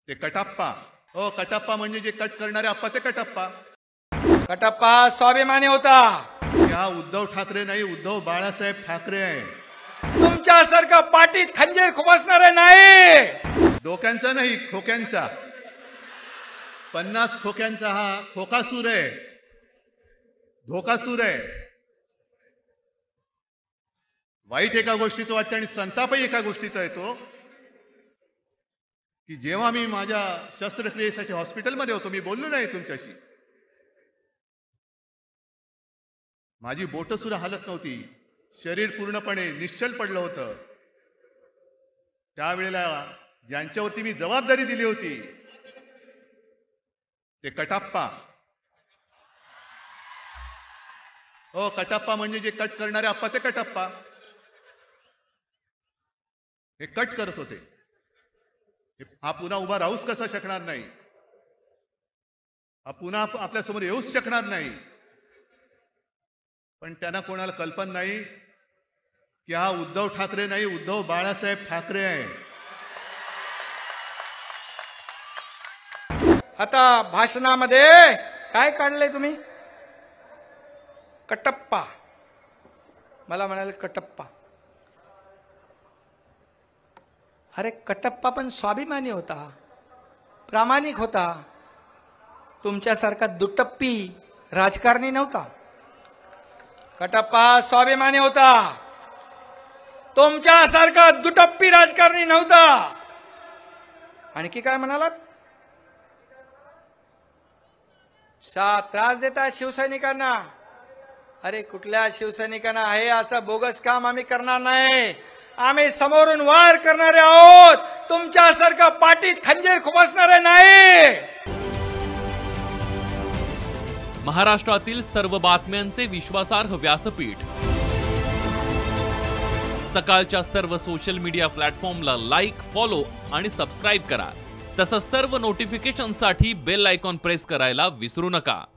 ते कटप्पा. हो, कटप्पा म्हणजे जे कट करणारे अप्पा ते कटप्पा. कटप्पा स्वाभिमानी होता. या उद्धव ठाकरे नाही, उद्धव बाळासाहेब ठाकरे आहे. तुमच्यासारखा पाठीत खंजीर खुपसणारे नाही. डोक्यांचा नाही, खोक्यांचा. 50 खोक्यांचा हा खोकासूर आहे, धोकासूर आहे. वाईट एका गोष्टीचं वाटतं आणि संतापही एका गोष्टीचा येतो की जेव्हा मी माझ्या शस्त्रक्रियेसाठी हॉस्पिटलमध्ये होतो, मी बोललो नाही तुमच्याशी, माझी बोटं सुद्धा हालत नव्हती, शरीर पूर्णपणे निश्चल पडलं होतं. त्यावेळेला ज्यांच्यावरती मी जबाबदारी दिली होती ते कटप्पा. हो, कटप्पा म्हणजे जे कट करणारे अप्पा ते कटप्पा. हे कट करत होते. हा पुन्हा उभा राहूच कसा शकणार नाही, हा पुन्हा आपल्यासमोर येऊच शकणार नाही. पण त्यांना कोणाला कल्पना नाही की हा उद्धव ठाकरे नाही, उद्धव बाळासाहेब ठाकरे आहे. आता भाषणामध्ये काय काढलंय तुम्ही? कटप्पा. मला म्हणाले कटप्पा. अरे कटप्पा पण स्वाभिमानी होता, प्रामाणिक होता. तुमच्यासारखा दुटप्पी राजकारणी नव्हता. कटप्पा स्वाभिमानी होता, तुमच्यासारखा दुटप्पी राजकारणी नव्हता. आणखी काय म्हणालात? त्रास देता शिवसैनिकांना. अरे कुठल्या शिवसैनिकांना आहे असं बोगस काम आम्ही करणार नाही. आम्ही समोरून वार करणारे आहोत, तुमच्यासारखा पाठीत खंजीर खुपसणारे नाही. महाराष्ट्रातील सर्व बातम्यांचे विश्वासार्ह व्यासपीठ. सकाळच्या सर्व सोशल मीडिया प्लॅटफॉर्मला लाईक, फॉलो आणि सबस्क्राईब करा. तसंच सर्व नोटिफिकेशनसाठी बेल आयकॉन प्रेस करायला विसरू नका.